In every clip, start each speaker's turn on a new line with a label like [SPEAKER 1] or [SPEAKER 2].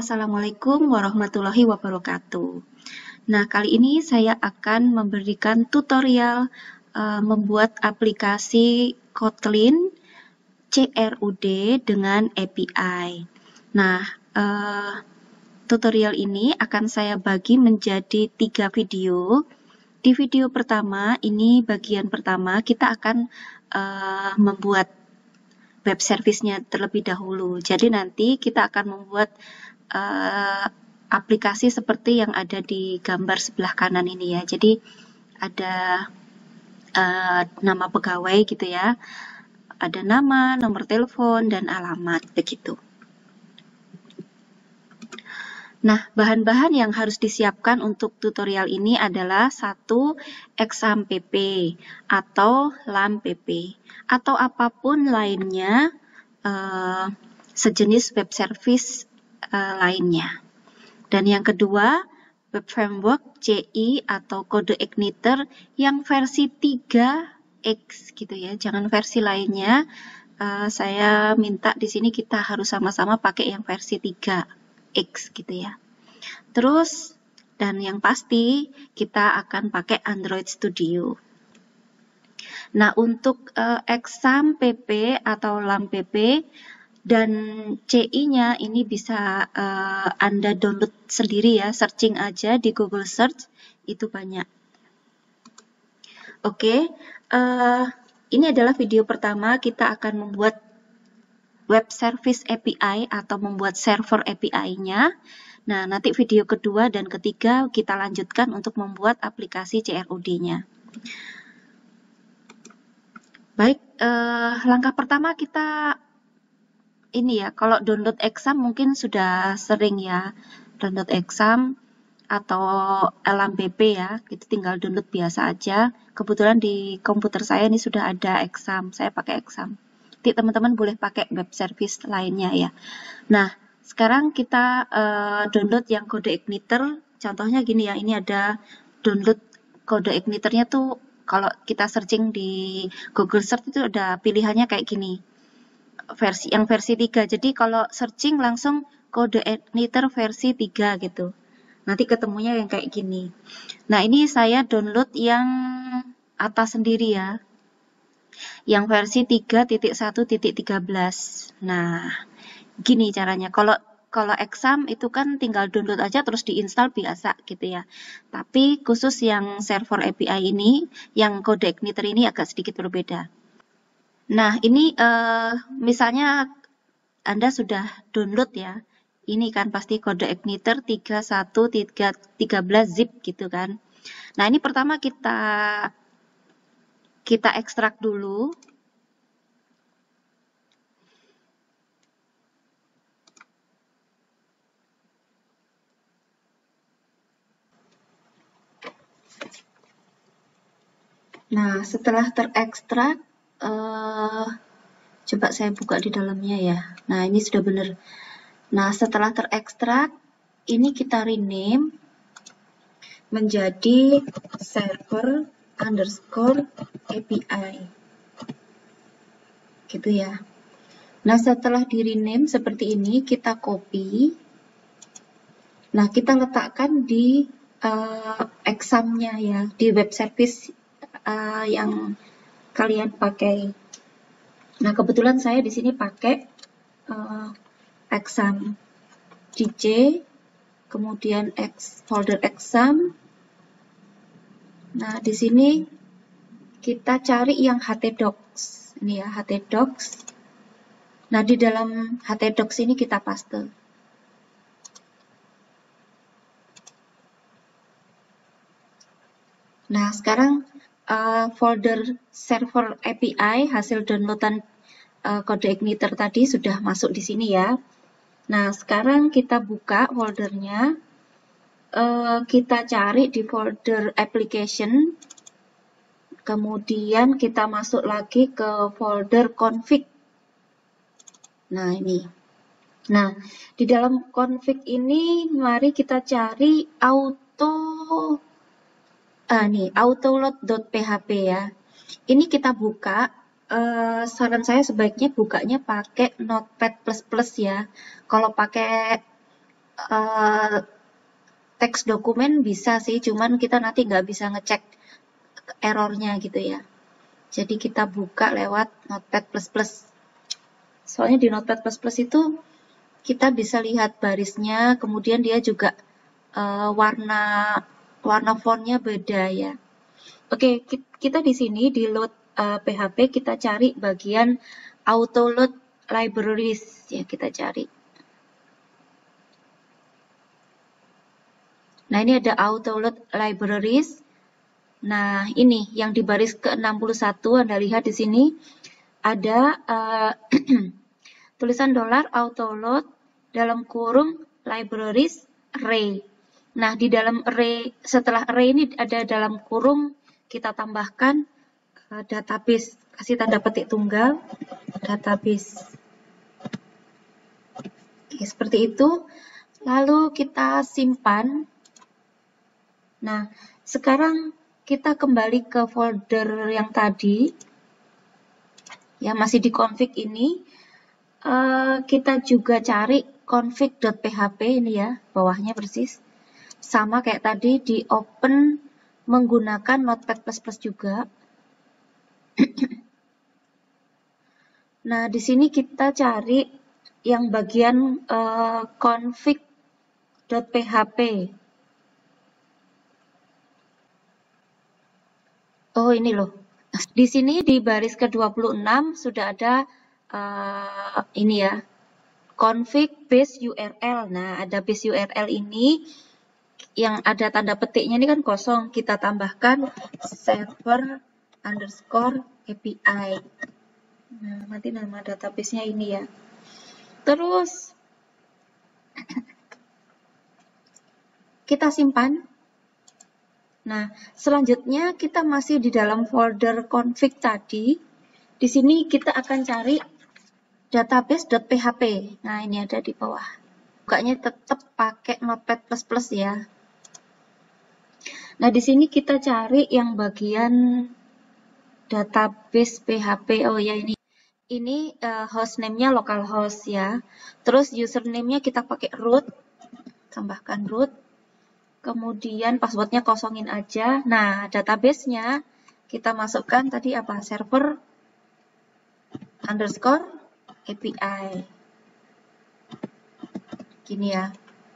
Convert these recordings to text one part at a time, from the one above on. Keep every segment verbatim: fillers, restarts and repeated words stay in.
[SPEAKER 1] Assalamualaikum warahmatullahi wabarakatuh. Nah, kali ini saya akan memberikan tutorial uh, membuat aplikasi Kotlin C R U D dengan A P I. Nah, uh, tutorial ini akan saya bagi menjadi tiga video. Di video pertama, ini bagian pertama, kita akan uh, membuat web service-nya terlebih dahulu. Jadi nanti kita akan membuat uh, aplikasi seperti yang ada di gambar sebelah kanan ini ya. Jadi ada uh, nama pegawai gitu ya. Ada nama, nomor telepon, dan alamat begitu. Nah, bahan-bahan yang harus disiapkan untuk tutorial ini adalah satu exam P P atau lam P P atau apapun lainnya uh, sejenis web service uh, lainnya. Dan yang kedua, web framework C I atau kode igniter yang versi tiga X gitu ya, jangan versi lainnya. Uh, saya minta di sini kita harus sama-sama pakai yang versi tiga X gitu ya. Terus, dan yang pasti kita akan pakai Android Studio. Nah, untuk uh, exam P P atau lam P P dan C I-nya ini bisa uh, Anda download sendiri ya, searching aja di Google Search, itu banyak. Oke, uh, ini adalah video pertama, kita akan membuat web service A P I atau membuat server A P I-nya. Nah, nanti video kedua dan ketiga kita lanjutkan untuk membuat aplikasi C R U D-nya. Baik, eh, langkah pertama kita ini ya, kalau download exam mungkin sudah sering ya, download exam atau lam P P ya, itu tinggal download biasa aja. Kebetulan di komputer saya ini sudah ada exam, saya pakai exam. Jadi teman-teman boleh pakai web service lainnya ya. Nah, sekarang kita uh, download yang kode igniter, contohnya gini ya, ini ada download kode igniternya tuh, kalau kita searching di Google Search itu ada pilihannya kayak gini, versi yang versi tiga, jadi kalau searching langsung kode igniter versi tiga gitu, nanti ketemunya yang kayak gini. Nah, ini saya download yang atas sendiri ya, yang versi tiga titik satu titik tiga belas. Nah, gini caranya, kalau kalau exam itu kan tinggal download aja terus diinstal biasa gitu ya. Tapi khusus yang server A P I ini, yang kode igniter ini agak sedikit berbeda. Nah, ini uh, misalnya Anda sudah download ya. Ini kan pasti kode igniter tiga puluh satu titik tiga belas zip gitu kan. Nah, ini pertama kita kita ekstrak dulu. Nah, setelah terekstrak, uh, coba saya buka di dalamnya ya. Nah, ini sudah benar. Nah, setelah terekstrak, ini kita rename menjadi server underscore A P I. Gitu ya. Nah, setelah di rename seperti ini, kita copy. Nah, kita letakkan di uh, examnya ya, di web service Uh, yang kalian pakai. Nah, kebetulan saya di sini pakai uh, exam D J, kemudian X, folder exam. Nah, di sini kita cari yang htdocs. Ini ya, htdocs. Nah, di dalam htdocs ini kita paste. Nah, sekarang Uh, folder server A P I hasil downloadan uh, kode igniter tadi sudah masuk di sini ya. Nah, sekarang kita buka foldernya, uh, kita cari di folder application, kemudian kita masuk lagi ke folder config. Nah, ini. Nah, di dalam config ini mari kita cari auto Ah, nih, autoload.php ya. Ini kita buka, uh, saran saya sebaiknya bukanya pakai Notepad plus plus ya. Kalau pakai uh, teks dokumen bisa sih, cuman kita nanti nggak bisa ngecek errornya gitu ya. Jadi kita buka lewat Notepad plus plus. Soalnya di Notepad plus plus itu kita bisa lihat barisnya, kemudian dia juga uh, warna warna fontnya beda ya. Oke, kita di sini di load uh, P H P kita cari bagian auto load libraries ya, kita cari. Nah, ini ada auto load libraries. Nah, ini yang di baris ke enam puluh satu Anda lihat di sini ada uh, tulisan dolar auto load dalam kurung libraries array. Nah, di dalam array, setelah array ini ada dalam kurung, kita tambahkan uh, database, kasih tanda petik tunggal, database. Oke, seperti itu. Lalu kita simpan. Nah, sekarang kita kembali ke folder yang tadi. Ya, masih di config ini. Uh, kita juga cari config.php ini ya, bawahnya persis. Sama kayak tadi di open menggunakan Notepad plus plus juga. Nah, di sini kita cari yang bagian uh, config.php. Oh, ini loh. Di sini di baris ke dua puluh enam sudah ada uh, ini ya, config base U R L. Nah, ada base U R L ini yang ada tanda petiknya ini kan kosong. Kita tambahkan server underscore A P I. Nah, nanti nama database-nya ini ya. Terus kita simpan. Nah, selanjutnya kita masih di dalam folder config tadi. Di sini kita akan cari database.php. Nah, ini ada di bawah. Bukanya tetap pakai Notepad plus plus ya. Nah, di sini kita cari yang bagian database P H P. Oh ya, ini. Ini uh, hostname-nya localhost ya. Terus username-nya kita pakai root. Tambahkan root. Kemudian passwordnya kosongin aja. Nah, database-nya kita masukkan tadi apa? Server underscore A P I. Gini ya.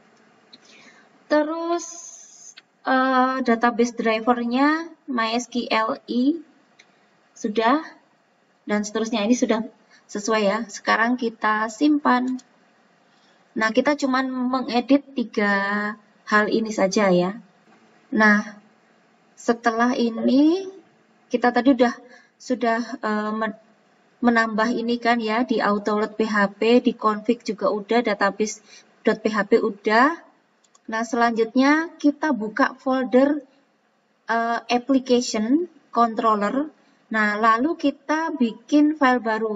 [SPEAKER 1] Terus uh, database driver-nya MySQL sudah. Dan seterusnya, ini sudah sesuai ya. Sekarang kita simpan. Nah, kita cuma mengedit tiga hal ini saja ya. Nah, setelah ini kita tadi udah sudah uh, menambah ini kan ya, di autoload P H P, di config juga udah, database.php udah. Nah, selanjutnya kita buka folder uh, application controller. Nah, lalu kita bikin file baru.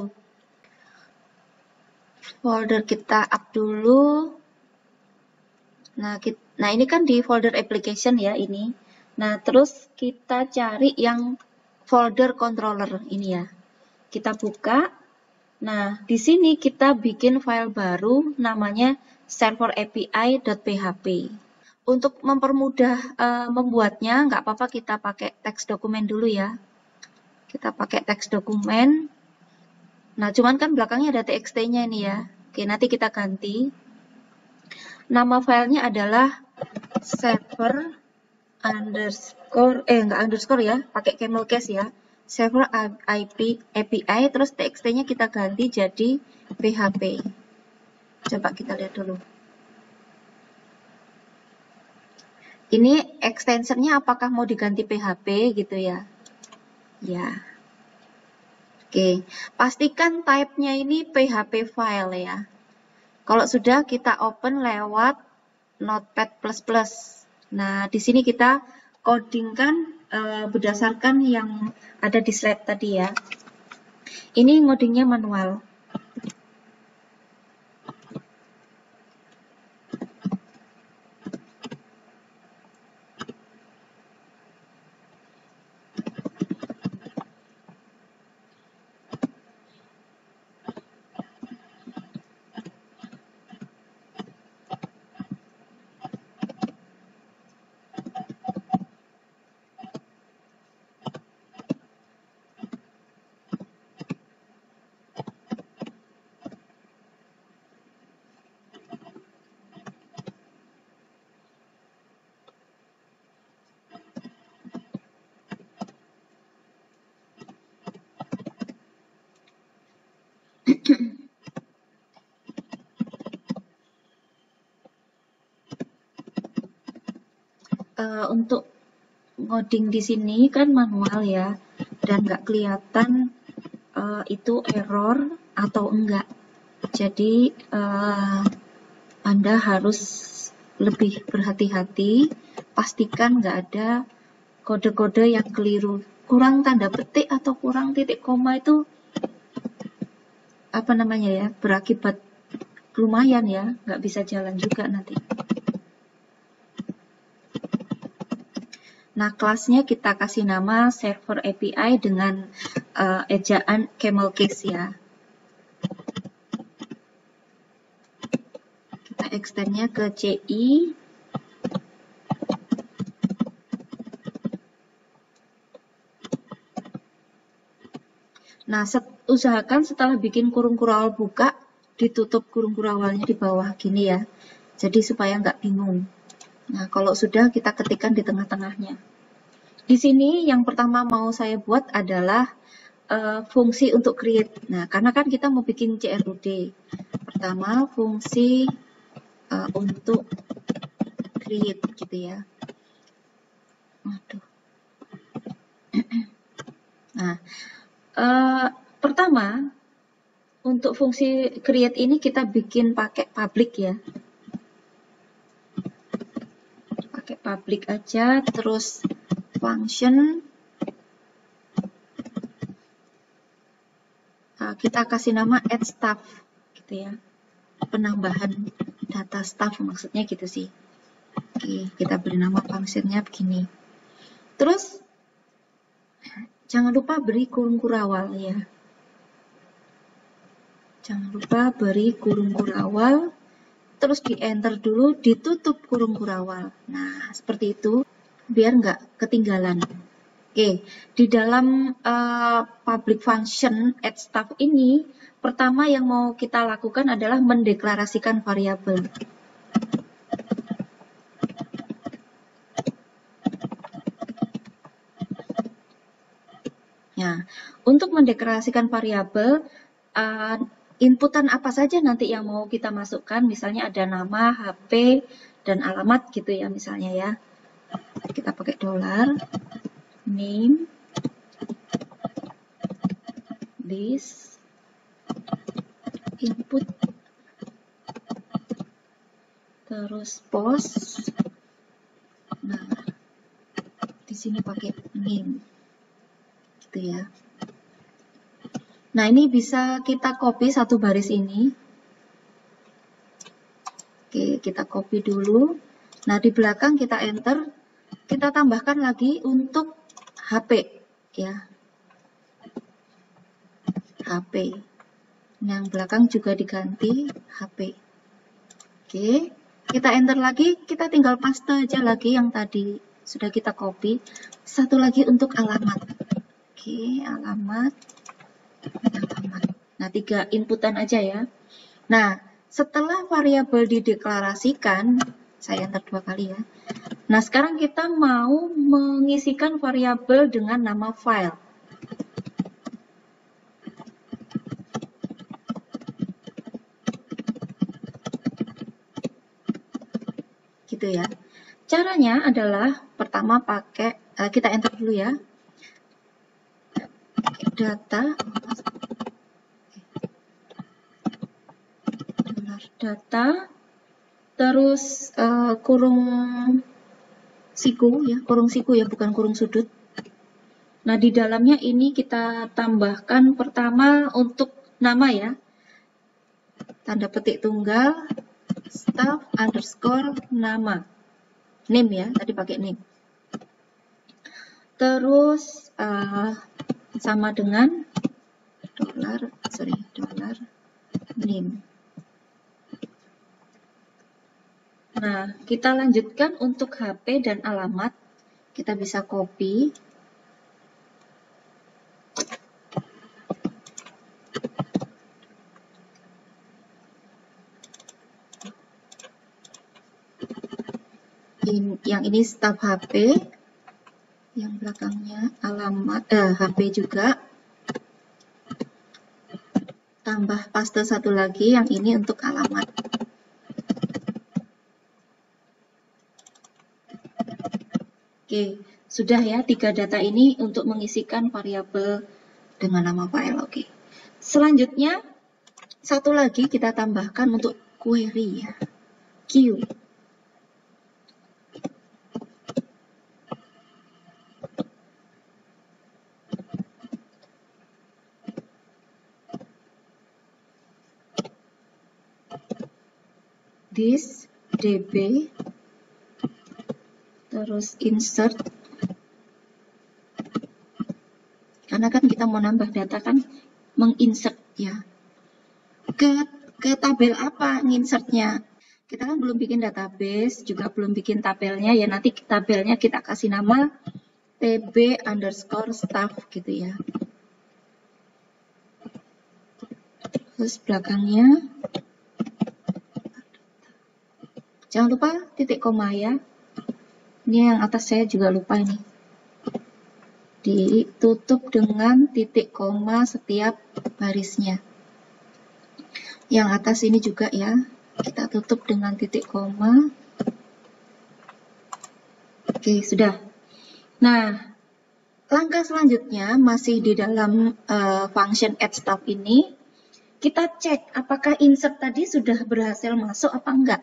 [SPEAKER 1] Folder kita up dulu. Nah, kita, nah ini kan di folder application ya ini. Nah, terus kita cari yang folder controller ini ya. Kita buka. Nah, di sini kita bikin file baru namanya server A P I.php. Untuk mempermudah uh, membuatnya, nggak apa-apa kita pakai teks dokumen dulu ya. Kita pakai teks dokumen. Nah, cuman kan belakangnya ada T X T-nya ini ya. Oke, nanti kita ganti. Nama filenya adalah server underscore, eh enggak underscore ya, pakai camel case ya. Server I P A P I, terus T X T-nya kita ganti jadi P H P. Coba kita lihat dulu. Ini extensionnya apakah mau diganti P H P gitu ya? Ya. Oke, pastikan type-nya ini P H P file ya. Kalau sudah kita open lewat Notepad plus plus. Nah, di sini kita codingkan uh, berdasarkan yang ada di slide tadi ya. Ini ngodingnya manual. uh, untuk ngoding di sini kan manual ya, dan nggak kelihatan uh, itu error atau enggak. Jadi uh, Anda harus lebih berhati-hati, pastikan nggak ada kode-kode yang keliru. Kurang tanda petik atau kurang titik koma itu apa namanya ya, berakibat lumayan ya, nggak bisa jalan juga nanti. Nah, kelasnya kita kasih nama server A P I dengan uh, ejaan camel case ya. Kita extendnya ke C I. Nah, set, usahakan setelah bikin kurung kurawal buka, ditutup kurung kurawalnya di bawah gini ya. Jadi supaya nggak bingung. Nah, kalau sudah kita ketikkan di tengah-tengahnya. Di sini yang pertama mau saya buat adalah uh, fungsi untuk create. Nah, karena kan kita mau bikin C R U D. Pertama, fungsi uh, untuk create gitu ya. Waduh. Nah, uh, pertama, untuk fungsi create ini kita bikin pakai public ya. Pakai public aja, terus function. Uh, kita kasih nama add staff gitu ya. Penambahan data staff maksudnya gitu sih. Oke, kita beri nama fungsinya begini. Terus, jangan lupa beri kurung kurawal ya. Jangan lupa beri kurung kurawal, terus di enter dulu, ditutup kurung kurawal. Nah, seperti itu, biar nggak ketinggalan. Oke, di dalam uh, public function add staff ini, pertama yang mau kita lakukan adalah mendeklarasikan variabel. Nah, untuk mendeklarasikan variabel, uh, inputan apa saja nanti yang mau kita masukkan, misalnya ada nama, H P, dan alamat gitu ya misalnya ya. Kita pakai dolar, name, this, input, terus post. Nah, di sini pakai name. Gitu ya. Nah, ini bisa kita copy satu baris ini. Oke, kita copy dulu. Nah, di belakang kita enter, kita tambahkan lagi untuk H P ya. H P. Yang belakang juga diganti H P. Oke, kita enter lagi, kita tinggal paste aja lagi yang tadi sudah kita copy. Satu lagi untuk alamat. Oke, alamat. alamat. Nah, tiga inputan aja ya. Nah, setelah variabel dideklarasikan, saya enter dua kali ya. Nah, sekarang kita mau mengisikan variabel dengan nama file. Gitu ya. Caranya adalah pertama pakai, uh, kita enter dulu ya. Data, data, terus uh, kurung siku ya, kurung siku ya, bukan kurung sudut. Nah, di dalamnya ini kita tambahkan pertama untuk nama ya, tanda petik tunggal, staff underscore nama, name ya, tadi pakai name. Terus uh, sama dengan dolar, sorry, dolar name. Nah, kita lanjutkan untuk H P dan alamat. Kita bisa copy. In, yang ini staff H P. Yang belakangnya alamat, eh, H P juga. Tambah paste satu lagi, yang ini untuk alamat. Oke, sudah ya tiga data ini untuk mengisikan variabel dengan nama file. Oke. Selanjutnya, satu lagi kita tambahkan untuk query ya. Q. This db terus insert, karena kan kita mau nambah data kan, menginsert ya ke ke tabel apa nginsertnya. Kita kan belum bikin database, juga belum bikin tabelnya ya, nanti tabelnya kita kasih nama tb underscore staff gitu ya. Terus belakangnya jangan lupa titik koma ya. Ini yang atas saya juga lupa ini. Ditutup dengan titik koma setiap barisnya. Yang atas ini juga ya. Kita tutup dengan titik koma. Oke, sudah. Nah, langkah selanjutnya masih di dalam uh, function add staff ini. Kita cek apakah insert tadi sudah berhasil masuk apa enggak.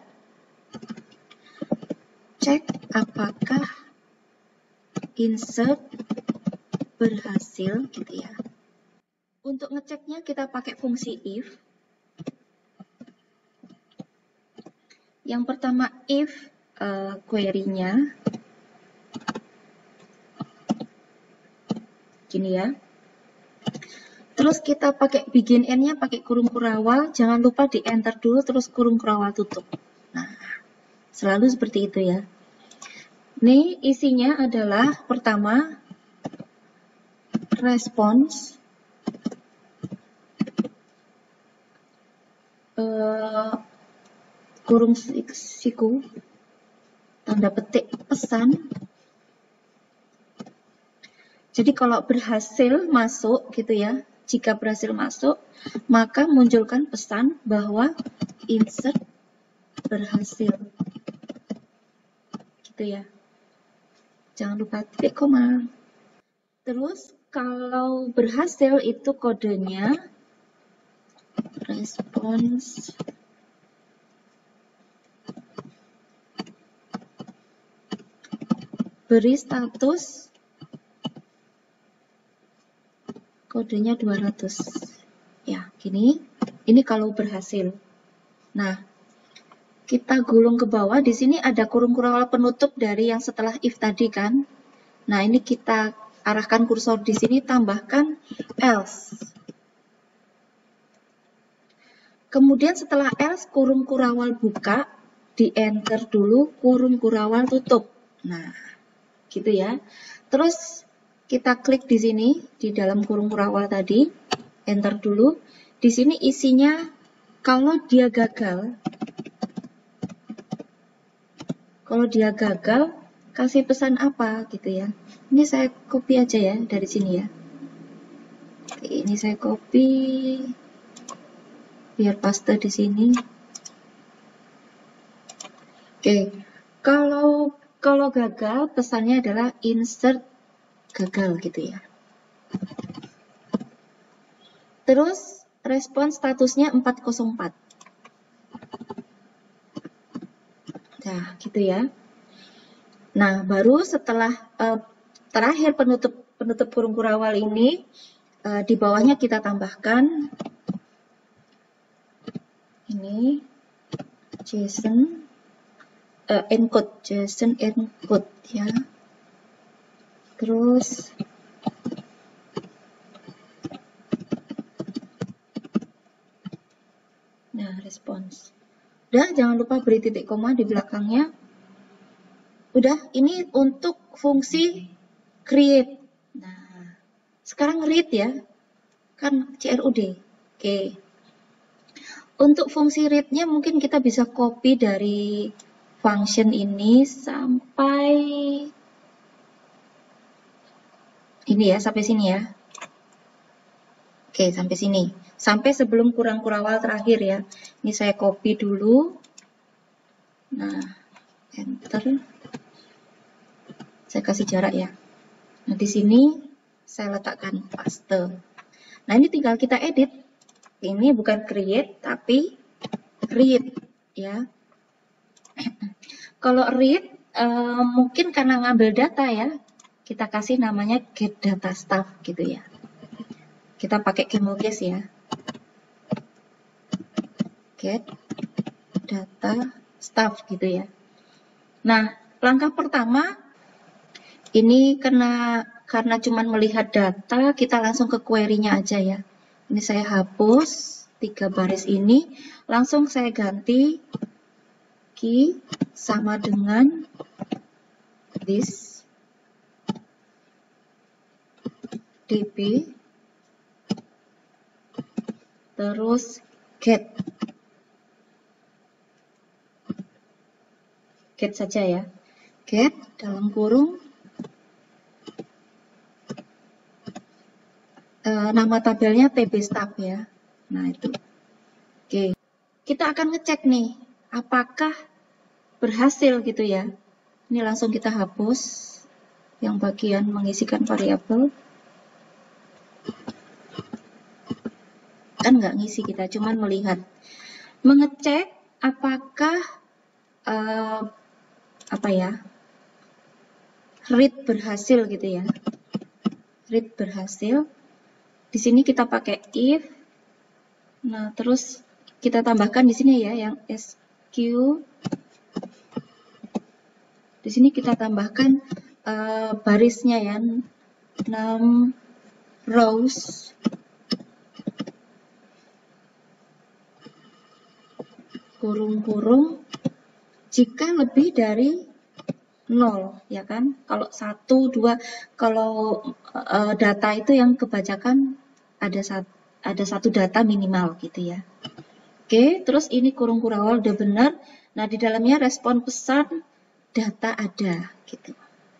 [SPEAKER 1] Cek apakah insert berhasil gitu ya. Untuk ngeceknya kita pakai fungsi if. Yang pertama if uh, query-nya gini ya. Terus kita pakai begin end-nya pakai kurung kurawal, jangan lupa di enter dulu terus kurung kurawal tutup. Nah, selalu seperti itu ya. Ini isinya adalah pertama response uh, kurung siku tanda petik pesan. Jadi kalau berhasil masuk gitu ya, jika berhasil masuk maka munculkan pesan bahwa insert berhasil gitu ya. Jangan lupa titik koma. Terus kalau berhasil itu kodenya response beri status kodenya dua ratus. Ya, gini. Ini kalau berhasil. Nah, kita gulung ke bawah. Di sini ada kurung kurawal penutup dari yang setelah if tadi kan. Nah, ini kita arahkan kursor di sini, tambahkan else. Kemudian setelah else, kurung kurawal buka, di enter dulu, kurung kurawal tutup. Nah, gitu ya. Terus kita klik di sini, di dalam kurung kurawal tadi, enter dulu. Di sini isinya, kalau dia gagal, kalau dia gagal, kasih pesan apa gitu ya. Ini saya copy aja ya, dari sini ya. Oke, ini saya copy, biar paste di sini. Oke, kalau kalau gagal, pesannya adalah insert gagal gitu ya. Terus respon statusnya empat nol empat. Nah, gitu ya. Nah, baru setelah uh, terakhir penutup penutup kurung kurawal ini, uh, di bawahnya kita tambahkan ini JSON uh, encode, JSON encode ya. Terus nah, respons. Udah, jangan lupa beri titik koma di belakangnya. Udah, ini untuk fungsi create. Nah, sekarang read ya. Kan C R U D. Oke. Untuk fungsi read-nya mungkin kita bisa copy dari function ini sampai ini ya, sampai sini ya. Oke, sampai sini. Sampai sebelum kurang kurawal terakhir ya. Ini saya copy dulu. Nah, enter. Saya kasih jarak ya. Nah, di sini saya letakkan paste. Nah, ini tinggal kita edit. Ini bukan create, tapi read ya. Kalau read, eh, mungkin karena ngambil data ya, kita kasih namanya get data stuff gitu ya. Kita pakai camel case ya. Get data stuff gitu ya. Nah, langkah pertama ini karena karena cuman melihat data, kita langsung ke query-nya aja ya. Ini saya hapus tiga baris ini, langsung saya ganti key sama dengan this db terus get get saja ya, get dalam kurung e, nama tabelnya tb staff ya. Nah itu oke, kita akan ngecek nih apakah berhasil gitu ya. Ini langsung kita hapus yang bagian mengisikan variabel, kan nggak ngisi, kita cuman melihat, mengecek apakah uh, apa ya, read berhasil gitu ya, read berhasil. Di sini kita pakai if. Nah terus kita tambahkan di sini ya yang sq. Di sini kita tambahkan uh, barisnya ya, enam rows. Kurung-kurung jika lebih dari nol ya kan. Kalau satu, dua, kalau uh, data itu yang kebacakan ada satu, ada satu data minimal gitu ya. Oke, terus ini kurung-kurung awal udah benar. Nah, di dalamnya respon pesan data ada gitu.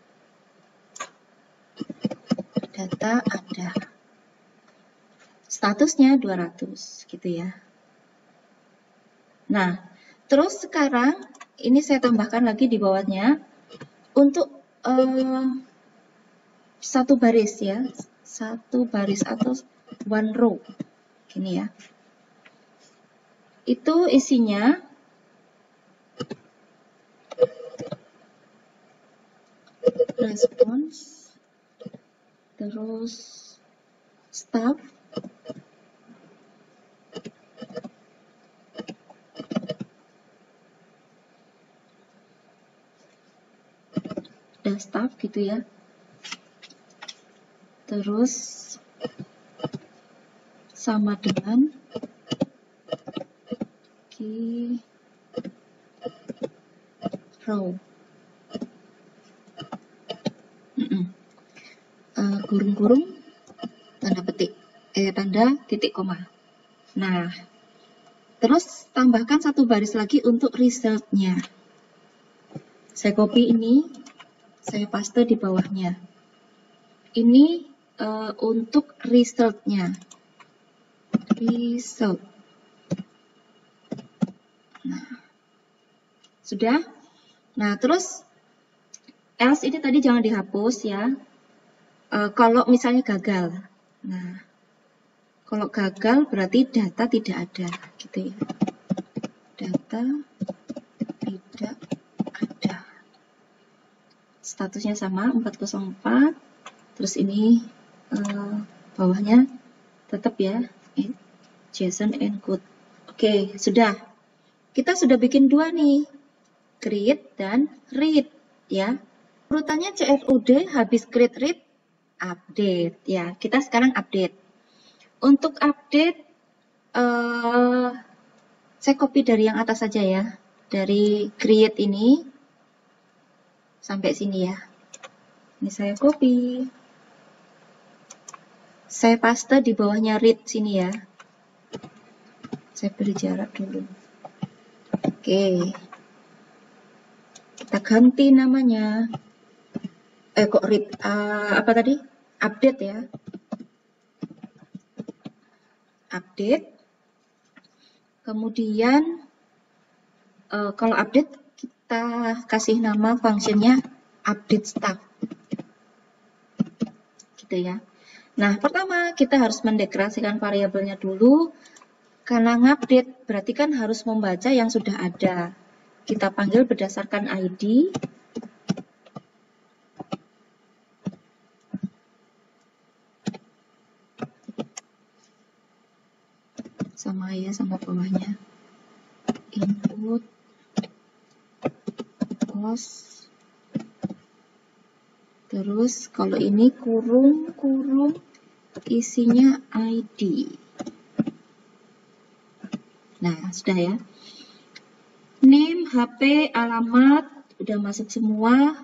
[SPEAKER 1] Data ada. Statusnya dua ratus gitu ya. Nah, terus sekarang ini saya tambahkan lagi di bawahnya untuk uh, satu baris ya, satu baris atau one row, gini ya. Itu isinya response, terus staff, dan staff gitu ya. Terus sama dengan key row. Kurung-kurung uh, tanda petik, eh tanda titik koma. Nah, terus tambahkan satu baris lagi untuk resultnya. Saya copy ini, saya paste di bawahnya. Ini uh, untuk resultnya. Result. Nah, sudah. Nah, terus else ini tadi jangan dihapus ya. Uh, kalau misalnya gagal. Nah, kalau gagal berarti data tidak ada, gitu ya. Data tidak ada. Statusnya sama empat nol empat. Terus ini uh, bawahnya tetap ya JSON encode. Oke, sudah. Kita sudah bikin dua nih, create dan read ya. Urutannya C R U D habis create read update ya. Kita sekarang update. Untuk update uh, saya copy dari yang atas saja ya. Dari create ini sampai sini ya. Ini saya copy. Saya paste di bawahnya read sini ya. Saya beri jarak dulu. Oke. Kita ganti namanya. Eh kok read? Uh, apa tadi? Update ya. Update. Kemudian uh, kalau update kita kasih nama functionnya update staff. Gitu ya. Nah, pertama kita harus mendeklarasikan variabelnya dulu. Karena ngupdate berarti kan harus membaca yang sudah ada. Kita panggil berdasarkan I D. Sama ya, sama bawahnya. Input post. Terus kalau ini kurung kurung isinya I D. Nah, sudah ya. Name, H P, alamat udah masuk semua.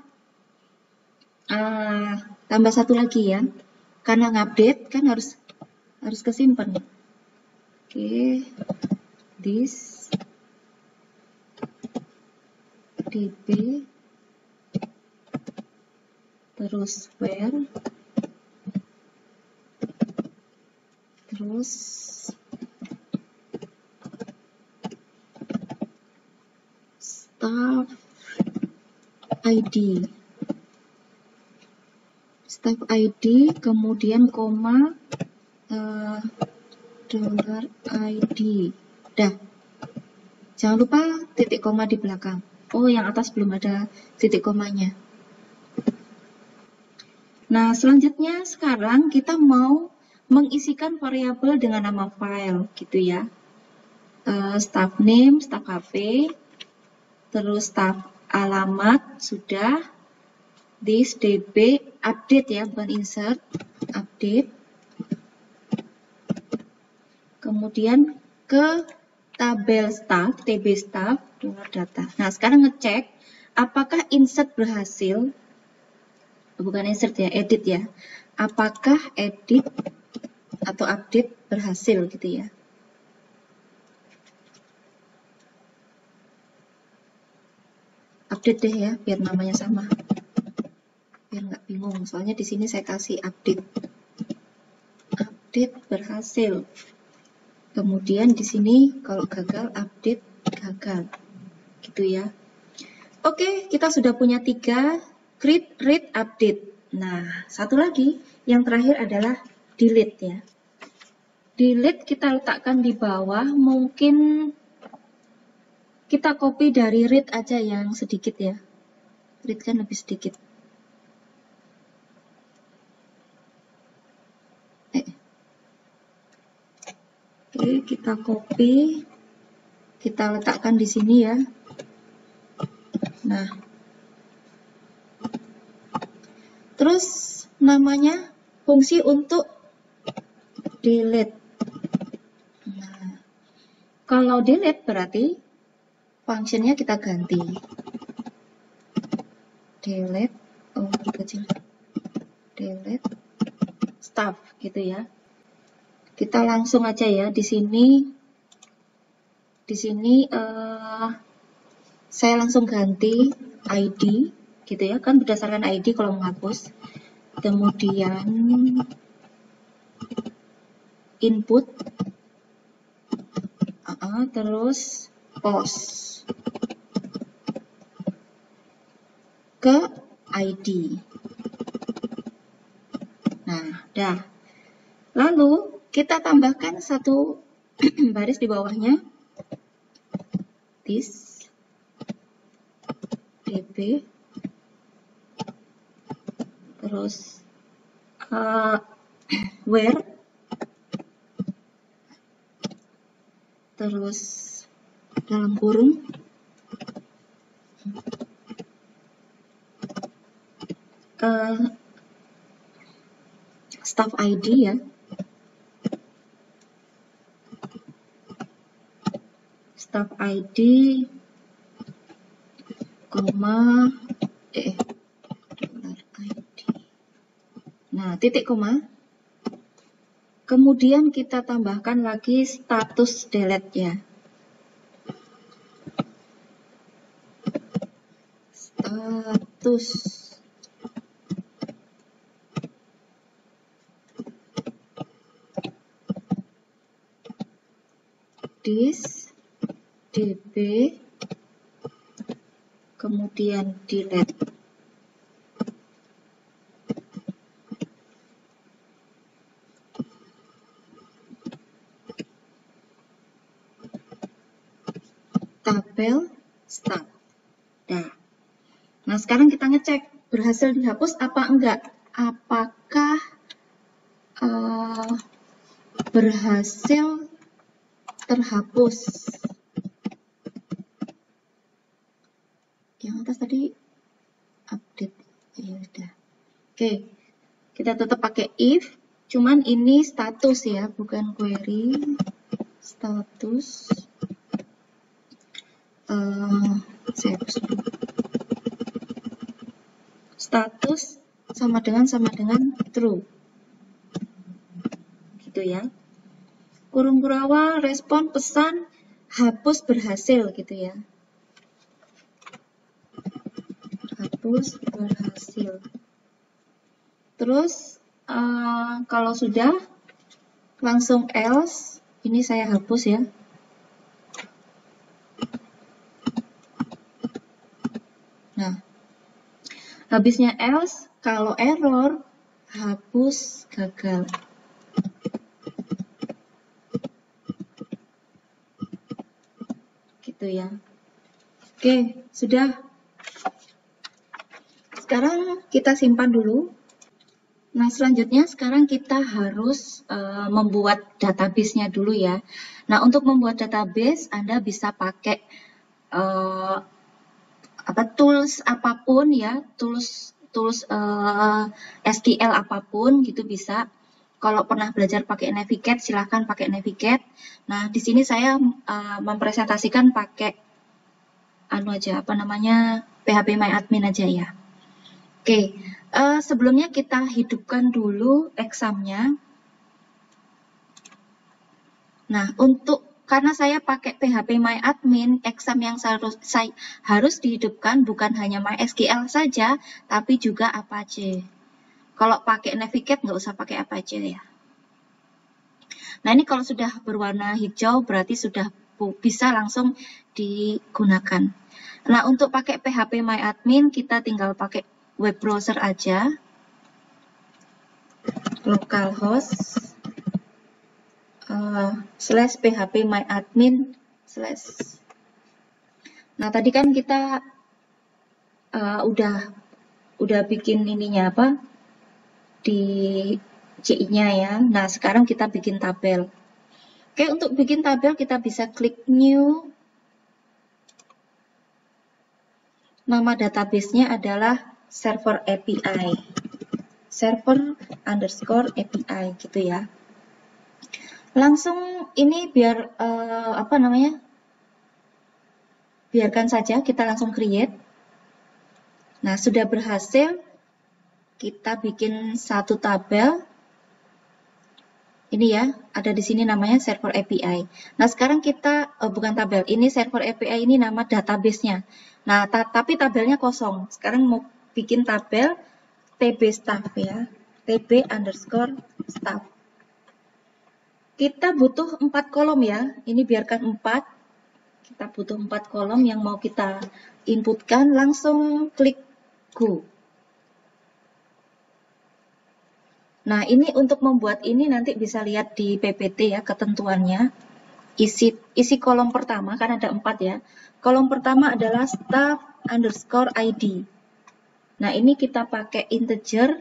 [SPEAKER 1] Uh, tambah satu lagi ya. Karena ngupdate kan harus harus kesimpan. Oke. Okay. This D B terus where terus staff I D staff I D kemudian koma uh, dollar I D. Dah, jangan lupa titik koma di belakang. Oh, yang atas belum ada titik komanya. Nah, selanjutnya sekarang kita mau mengisikan variabel dengan nama file, gitu ya. Uh, staff name, staff H P, terus staff alamat sudah, this D B, update ya, bukan insert, update. Kemudian ke tabel staff, T B staff, dollar data. Nah, sekarang ngecek apakah insert berhasil. Bukan insert ya, edit ya. Apakah edit atau update berhasil gitu ya. Update deh ya, biar namanya sama. Biar nggak bingung, soalnya di sini saya kasih update. Update berhasil. Kemudian di sini kalau gagal, update gagal. Gitu ya. Oke, kita sudah punya tiga. Create, read, update. Nah, satu lagi, yang terakhir adalah delete ya. Delete kita letakkan di bawah, mungkin kita copy dari read aja yang sedikit ya. Read kan lebih sedikit. Eh. Oke, kita copy. Kita letakkan di sini ya. Nah, terus namanya fungsi untuk delete. Nah, kalau delete berarti fungsinya kita ganti. Delete, oh kecil. Delete stuff gitu ya. Kita langsung aja ya di sini. Di sini uh, saya langsung ganti I D. Gitu ya, kan berdasarkan I D kalau menghapus. Kemudian input, uh -uh, terus post ke I D. Nah, dah. Lalu kita tambahkan satu baris di bawahnya. This D B terus uh, where terus dalam kurung uh, staff I D ya, staff I D koma eh dollar I D. Nah, titik koma. Kemudian kita tambahkan lagi status delete ya. Status this D B kemudian delete. tabel start. Nah, nah sekarang kita ngecek berhasil dihapus apa enggak. Apakah uh, berhasil terhapus? Yang atas tadi update. Ya udah. Oke, kita tetap pakai if. Cuman ini status ya, bukan query. Status. Uh, saya hapus dulu. Status sama dengan sama dengan true. Gitu ya. Kurung kurawal, respon, pesan, hapus berhasil gitu ya. Hapus berhasil. Terus uh, kalau sudah langsung else, ini saya hapus ya. Nah, habisnya else, kalau error, hapus gagal. Gitu ya. Oke, sudah. Sekarang kita simpan dulu. Nah, selanjutnya sekarang kita harus uh, membuat database-nya dulu ya. Nah, untuk membuat database, Anda bisa pakai uh, apa tools apapun ya, tools tools uh, S Q L apapun gitu bisa. Kalau pernah belajar pakai Navigate, silahkan pakai Navigate. Nah, di sini saya uh, mempresentasikan pakai anu aja, apa namanya, P H P My Admin aja ya. Oke, uh, sebelumnya kita hidupkan dulu examnya. Nah, untuk karena saya pakai P H P My Admin, exam yang harus saya harus dihidupkan bukan hanya MySQL saja, tapi juga Apache. Kalau pakai Navigate nggak usah pakai Apache ya. Nah, ini kalau sudah berwarna hijau berarti sudah bisa langsung digunakan. Nah, untuk pakai P H P My Admin kita tinggal pakai web browser aja, localhost uh, slash phpMyAdmin slash. Nah, tadi kan kita uh, udah udah bikin ininya apa di C I-nya ya. Nah, sekarang kita bikin tabel. Oke, untuk bikin tabel kita bisa klik new. Nama database-nya adalah server A P I, server underscore A P I gitu ya. Langsung ini biar uh, apa namanya, biarkan saja kita langsung create. Nah, sudah berhasil kita bikin satu tabel. Ini ya, ada di sini namanya server A P I. Nah, sekarang kita oh, bukan tabel, ini server A P I ini nama database-nya. Nah, ta tapi tabelnya kosong. Sekarang mau bikin tabel tb staff ya, tb underscore staff. Kita butuh empat kolom ya, ini biarkan empat. Kita butuh empat kolom yang mau kita inputkan, langsung klik go. Nah, ini untuk membuat ini nanti bisa lihat di P P T ya, ketentuannya. Isi, isi kolom pertama, kan ada empat ya. Kolom pertama adalah staff underscore I D. Nah, ini kita pakai integer,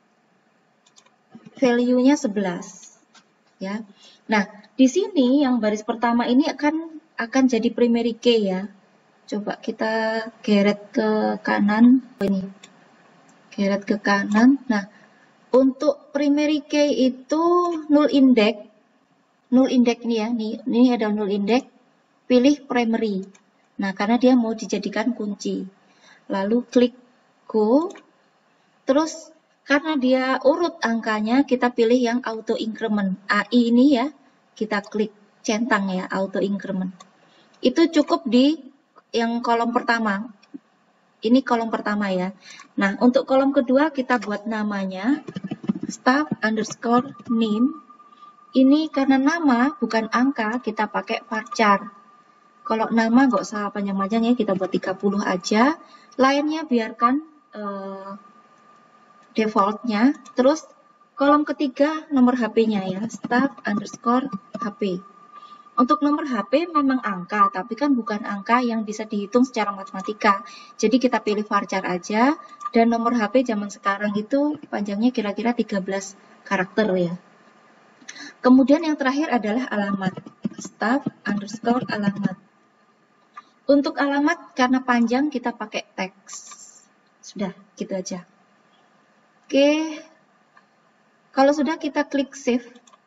[SPEAKER 1] value-nya sebelas. Ya. Nah, di sini yang baris pertama ini akan akan jadi primary key ya. Coba kita geret ke kanan. Ini. Geret ke kanan. Nah, untuk primary key itu null index. Null index ini ya. Nih, ini ada null index. Pilih primary. Nah, karena dia mau dijadikan kunci. Lalu klik go. Terus karena dia urut angkanya, kita pilih yang auto increment. A I ini ya, kita klik centang ya, auto increment. Itu cukup di yang kolom pertama. Ini kolom pertama ya. Nah, untuk kolom kedua kita buat namanya staff underscore name. Ini karena nama bukan angka, kita pakai varchar. Kalau nama nggak usah panjang-panjang ya, kita buat tiga puluh aja. Lainnya biarkan uh, defaultnya. Terus kolom ketiga nomor H P-nya ya, staff underscore H P. Untuk nomor H P memang angka, tapi kan bukan angka yang bisa dihitung secara matematika. Jadi kita pilih varchar aja, dan nomor H P zaman sekarang itu panjangnya kira-kira tiga belas karakter ya. Kemudian yang terakhir adalah alamat, staff underscore alamat. Untuk alamat karena panjang kita pakai teks. Sudah, gitu aja. Oke, kalau sudah kita klik save.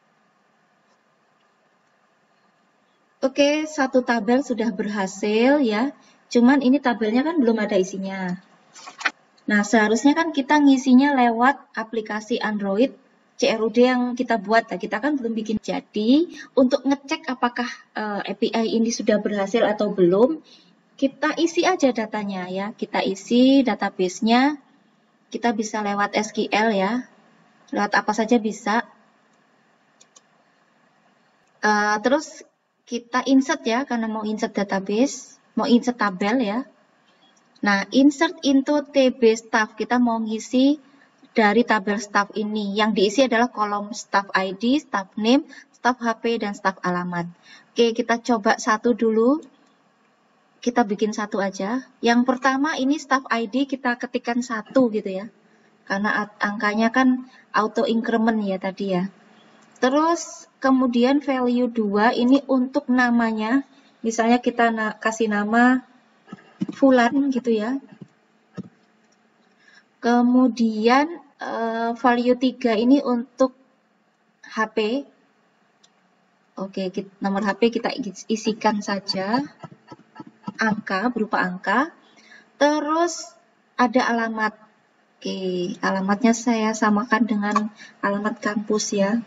[SPEAKER 1] Oke, satu tabel sudah berhasil ya. Cuman ini tabelnya kan belum ada isinya. Nah, seharusnya kan kita ngisinya lewat aplikasi Android C R U D yang kita buat. Nah, kita kan belum bikin. Jadi, untuk ngecek apakah uh, A P I ini sudah berhasil atau belum, kita isi aja datanya ya. Kita isi database-nya. Kita bisa lewat S Q L ya. Lewat apa saja bisa. Uh, terus kita insert ya, karena mau insert database, mau insert tabel ya. Nah, insert into T B staff, kita mau ngisi dari tabel staff ini. Yang diisi adalah kolom staff I D, staff name, staff H P, dan staff alamat. Oke, kita coba satu dulu. Kita bikin satu aja. Yang pertama ini staff I D kita ketikkan satu gitu ya. Karena angkanya kan auto increment ya tadi ya. Terus kemudian value dua ini untuk namanya, misalnya kita na kasih nama Fulan gitu ya. Kemudian uh, value tiga ini untuk H P. Oke, kita, nomor H P kita isikan saja angka, berupa angka. Terus ada alamat. Oke, alamatnya saya samakan dengan alamat kampus ya.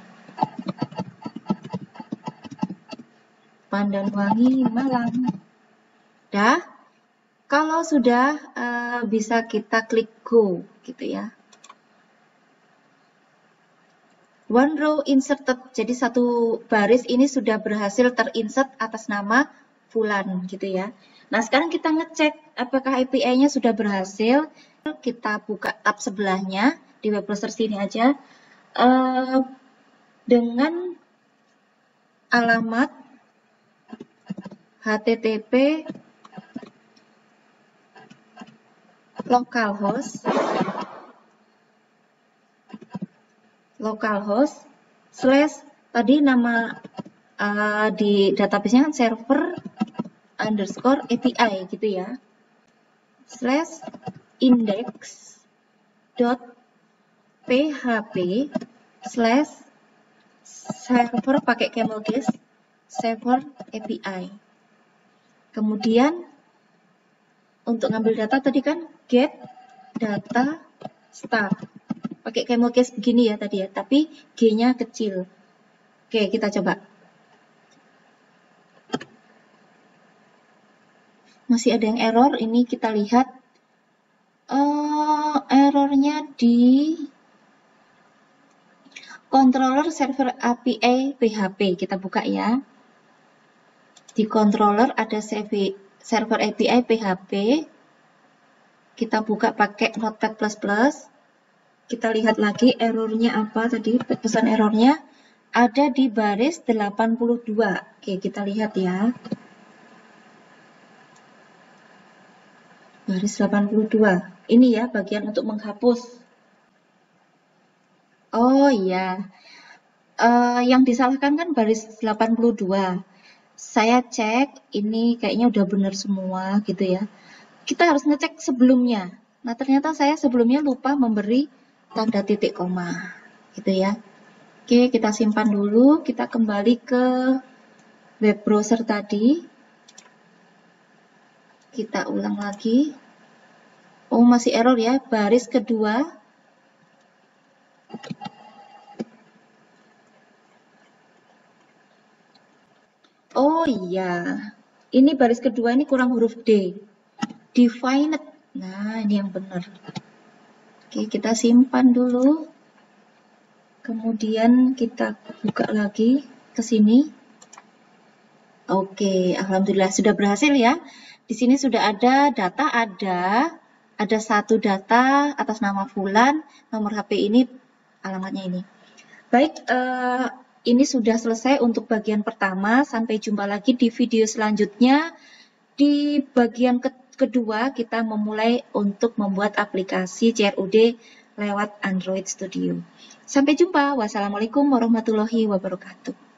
[SPEAKER 1] Pandanwangi, Malang. Dah, kalau sudah uh, bisa kita klik go gitu ya. One row inserted, jadi satu baris ini sudah berhasil terinsert atas nama Fulan gitu ya. Nah sekarang kita ngecek apakah A P I-nya sudah berhasil. Kita buka tab sebelahnya di web browser sini aja uh, dengan alamat H T T P localhost localhost slash tadi nama uh, di database-nya kan server underscore A P I gitu ya, slash index dot php slash server pakai camel case server A P I. Kemudian untuk ngambil data tadi kan get data start pakai camel case begini ya tadi ya, tapi G-nya kecil. Oke, kita coba. Masih ada yang error, ini kita lihat uh, errornya di controller server A P I P H P. Kita buka ya. Di controller ada server A P I P H P. Kita buka pakai Notepad plus plus. Kita lihat lagi errornya apa tadi, pesan errornya ada di baris delapan puluh dua. Oke, kita lihat ya. Baris delapan puluh dua. Ini ya bagian untuk menghapus. Oh iya. Uh, yang disalahkan kan baris delapan puluh dua. Saya cek, ini kayaknya udah benar semua gitu ya. Kita harus ngecek sebelumnya. Nah, ternyata saya sebelumnya lupa memberi tanda titik koma. Gitu ya. Oke, kita simpan dulu. Kita kembali ke web browser tadi. Kita ulang lagi. Oh, masih error ya. Baris kedua. Oh iya, ini baris kedua ini kurang huruf D. Defined. Nah, ini yang benar. Oke, kita simpan dulu. Kemudian kita buka lagi ke sini. Oke, alhamdulillah sudah berhasil ya. Di sini sudah ada data, ada ada satu data atas nama Fulan, nomor H P ini, alamatnya ini. Baik, uh, ini sudah selesai untuk bagian pertama. Sampai jumpa lagi di video selanjutnya. Di bagian ke kedua, kita memulai untuk membuat aplikasi C R U D lewat Android Studio. Sampai jumpa. Wassalamualaikum warahmatullahi wabarakatuh.